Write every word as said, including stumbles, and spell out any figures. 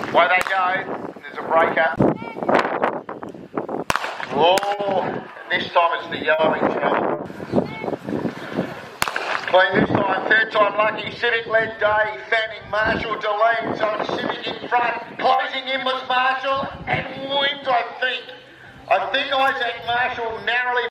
Away they go. There's a breaker. Oh, and this time it's the yellow in trouble. Clean this time, third time lucky. Civic led day, fanning Marshall to lead. So Civic in front, closing in was Marshall and wins, I think. I think Isaac Marshall narrowly